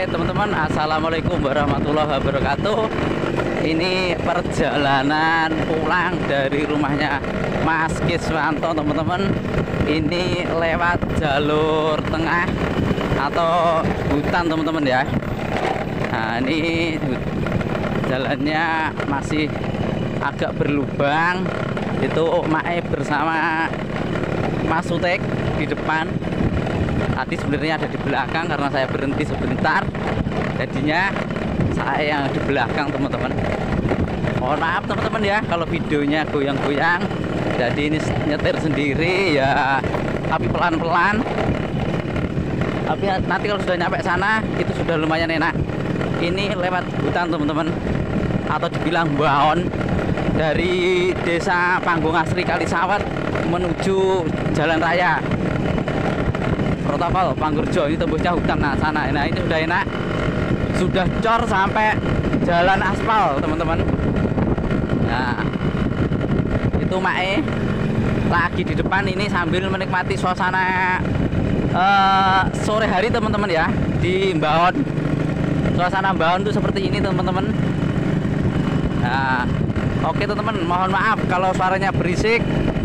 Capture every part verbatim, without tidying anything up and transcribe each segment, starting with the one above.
teman-teman, assalamualaikum warahmatullahi wabarakatuh. Ini perjalanan pulang dari rumahnya Mas Kiswanto teman-teman. Ini lewat jalur tengah atau hutan teman-teman ya. Nah ini jalannya masih agak berlubang. Itu Mae bersama Mas Sutek di depan. Tadi sebenarnya ada di belakang karena saya berhenti sebentar, jadinya saya yang di belakang teman-teman. Mohon maaf teman-teman ya kalau videonya goyang-goyang. Jadi ini nyetir sendiri ya, tapi pelan-pelan. Tapi nanti kalau sudah nyampe sana itu sudah lumayan enak. Ini lewat hutan teman-teman, atau dibilang baon, dari desa Panggung Asri Kalisawat menuju jalan raya protokol Panggurjo. Ini tembusnya hutan. Nah sana, nah ini sudah enak, sudah cor sampai jalan aspal teman-teman. Nah itu Mae lagi di depan ini sambil menikmati suasana uh, sore hari teman-teman ya di Mbaon. Suasana Mbaon tuh seperti ini teman-teman. Nah oke teman-teman, mohon maaf kalau suaranya berisik.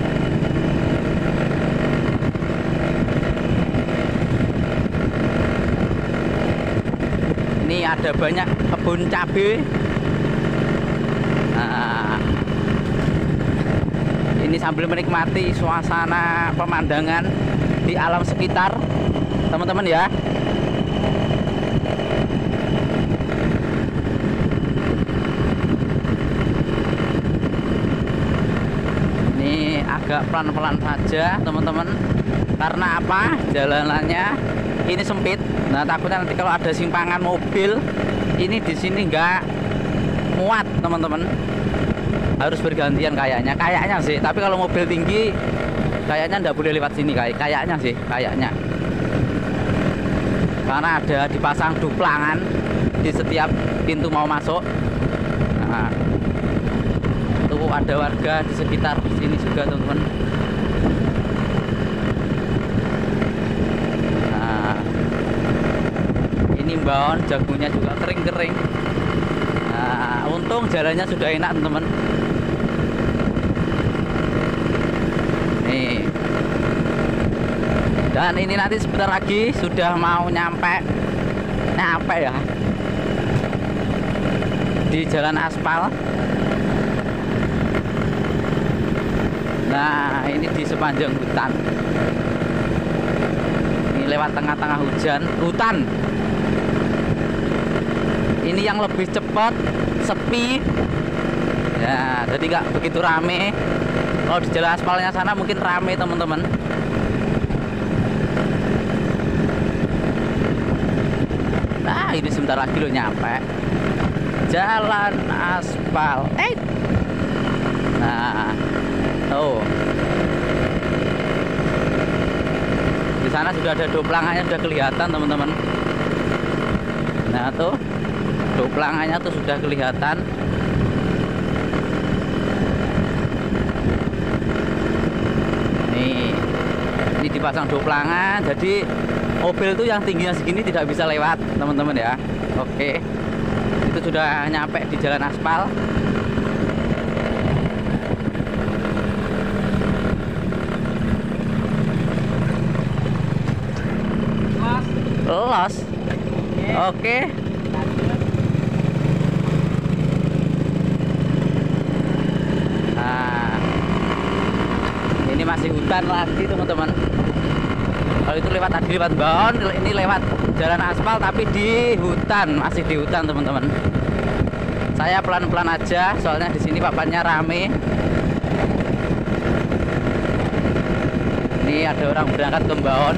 Ini ada banyak kebun cabai. Nah, ini sambil menikmati suasana pemandangan di alam sekitar teman-teman ya. Ini agak pelan-pelan saja teman-teman. Karena apa? Jalanannya ini sempit. Nah takutnya nanti kalau ada simpangan mobil ini di sini nggak muat teman-teman, harus bergantian kayaknya kayaknya sih. Tapi kalau mobil tinggi kayaknya nggak boleh lewat sini, kayak kayaknya sih kayaknya, karena ada dipasang duplangan di setiap pintu mau masuk. Nah tuh ada warga di sekitar sini juga teman-teman. Mbaon jagonya juga kering-kering. Nah untung jalannya sudah enak teman-teman. Nih, dan ini nanti sebentar lagi sudah mau nyampe nyampe ya di jalan aspal. Nah ini di sepanjang hutan. Ini lewat tengah-tengah hujan hutan. Ini yang lebih cepat, sepi ya, jadi nggak begitu rame. Kalau di jalan aspalnya sana mungkin rame teman-teman. Nah ini sebentar lagi lo nyampe jalan aspal. Eh nah tuh di sana sudah ada doplangannya, sudah kelihatan teman-teman. Nah tuh doplangannya tuh sudah kelihatan. Nih, ini dipasang doplangan, jadi mobil tuh yang tingginya segini tidak bisa lewat teman-teman ya. Oke, itu sudah nyampe di jalan aspal. Los, oke. Masih hutan lagi teman-teman. Kalau itu lewat tadi lewat Baon, ini lewat jalan aspal tapi di hutan, masih di hutan teman-teman. Saya pelan-pelan aja soalnya di sini papannya rame. Ini ada orang berangkat ke Baon.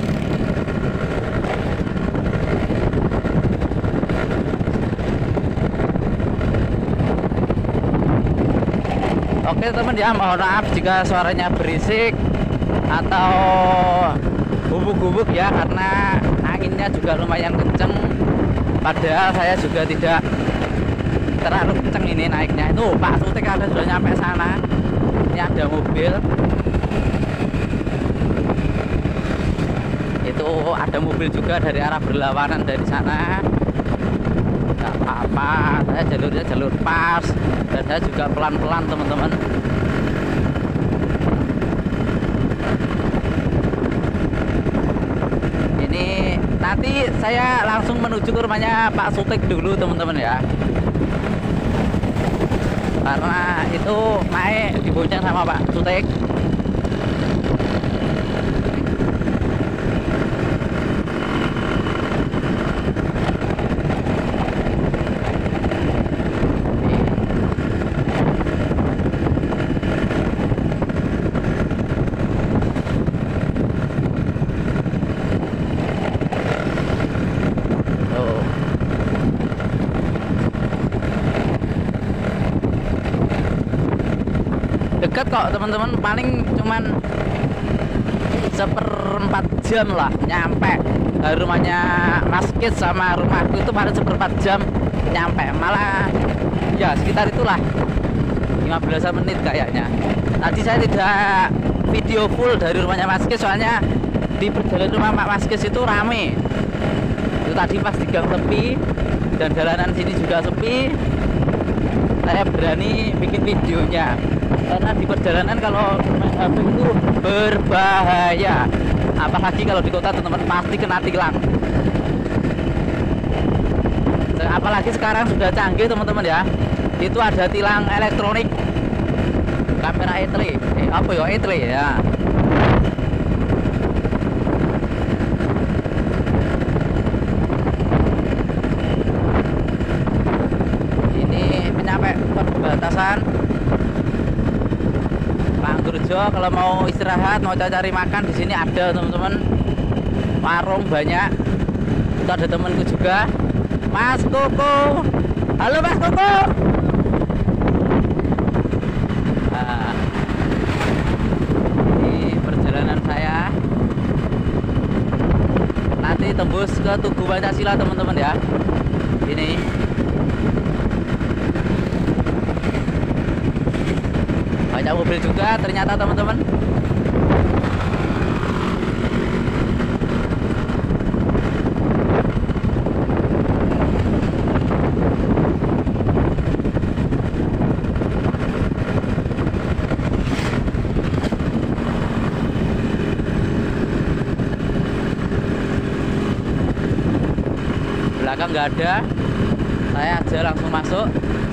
Oke teman ya, mohon maaf jika suaranya berisik atau gubuk-gubuk ya, karena anginnya juga lumayan kenceng. Padahal saya juga tidak terlalu kenceng ini naiknya. Itu Pak Sutek ada sudah nyampe sana. Ini ada mobil. Itu ada mobil juga dari arah berlawanan dari sana. apa-apa, saya jalurnya jalur pas dan saya juga pelan-pelan teman-teman. Ini nanti saya langsung menuju ke rumahnya Pak Sutik dulu teman-teman ya, karena itu Mae dibonceng sama Pak Sutik. Dekat kok teman-teman, paling cuman seperempat jam lah nyampe. Dari rumahnya Mas Kis sama rumahku itu paling seperempat jam nyampe, malah ya sekitar itulah lima belas menit kayaknya. Tadi saya tidak video full dari rumahnya Mas Kis, soalnya di perjalanan rumah Mas Kis itu rame. Itu tadi pas di gang tepi dan jalanan sini juga sepi, saya berani bikin videonya. Karena di perjalanan kalau main H P itu berbahaya, apalagi kalau di kota teman-teman, pasti kena tilang. Apalagi sekarang sudah canggih teman-teman ya, itu ada tilang elektronik, kamera etle, eh apa ya etle ya. Ini menyampe perbatasan Pangurjo. Kalau mau istirahat, mau cari makan, di sini ada teman-teman, warung banyak. Itu ada temanku juga, Mas Koko. Halo Mas Koko. Nah, ini perjalanan saya nanti tembus ke Tugu Pancasila teman-teman ya. Ini banyak mobil juga ternyata teman-teman. Belakang nggak ada, saya aja langsung masuk.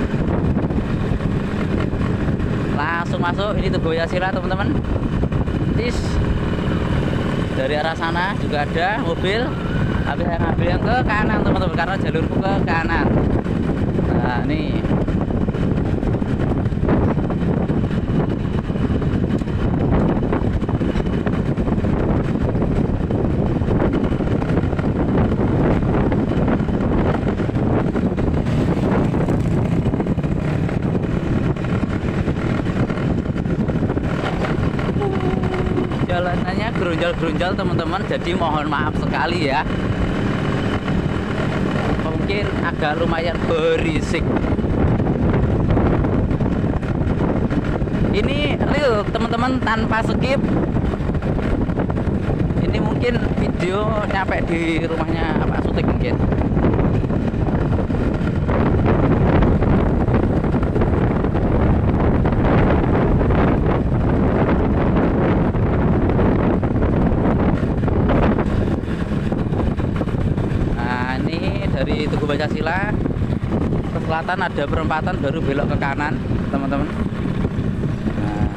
Langsung masuk, ini Tugu Pancasila teman-teman. Tis, dari arah sana juga ada mobil, tapi saya ngambil yang ke kanan teman-teman, karena jalurku ke kanan. Nah nih, jalanannya gerunjal-gerunjal teman-teman, jadi mohon maaf sekali ya, mungkin agak lumayan berisik. Ini real teman-teman, tanpa skip. Ini mungkin video nyampe di rumahnya Pak Sutik mungkin. Dari Tugu Pancasila ke selatan ada perempatan, baru belok ke kanan teman-teman. Nah,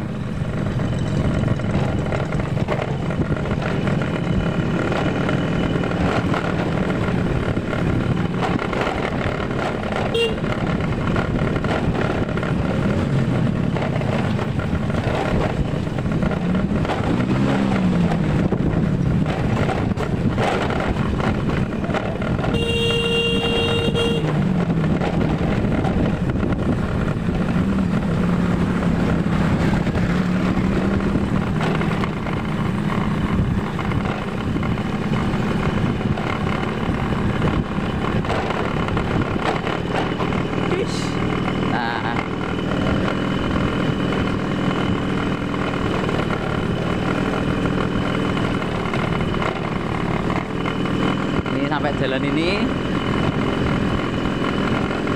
sampai jalan ini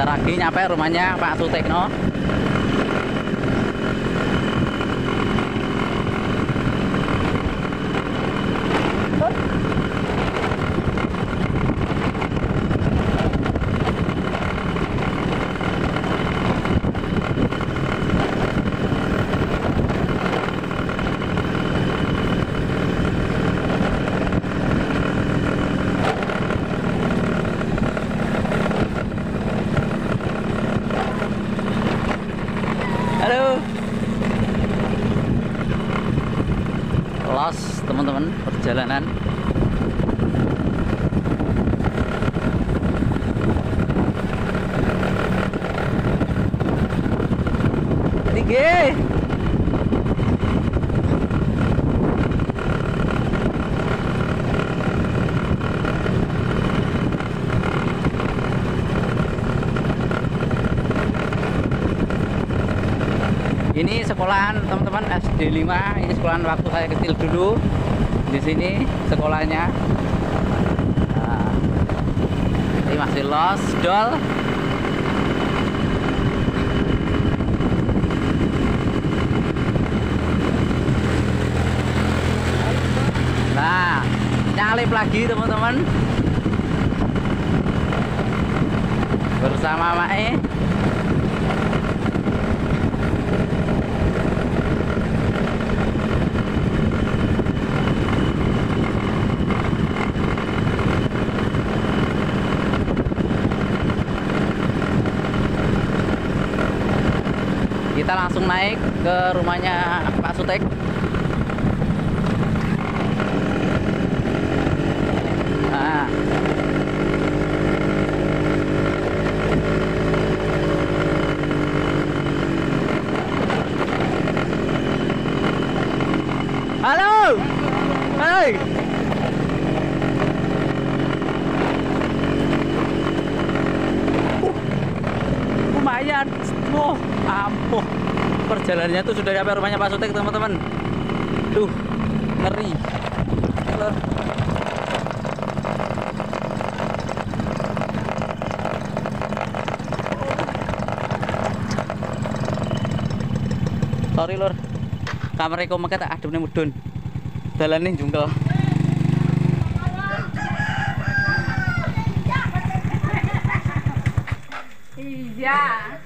lagi nyampe rumahnya Pak Sutekno. Halo. Los teman-teman perjalanan. Tinggi. Ini sekolahan teman-teman S D lima. Ini sekolahan waktu saya kecil dulu. Di sini sekolahnya. Nah, ini masih los dol. Nah, nyalip lagi teman-teman bersama Mae. Kita langsung naik ke rumahnya Pak Sutek. Nah. Halo. Hai. Uh, lumayan. Oh, ampuh. Perjalanannya tuh sudah sampai rumahnya Pak Sutek teman-teman. Tuh, ngeri. Sorry lur, kamera kok meket ademnya mudun. Dalane jungkel. Iya.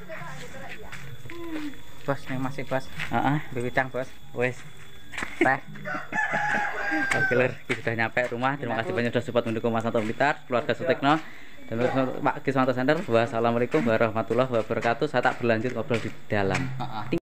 Bos, yang masih bos. Heeh, bibitang bos. Wes. Teh. Oke lur, kita sudah nyampe rumah. Terima kasih banyak sudah support mendukung Mas Anto Blitar, keluarga Sutekno, dan Pak Kiswanto Sender. Wassalamualaikum warahmatullahi wabarakatuh. Saya tak berlanjut ngobrol di dalam.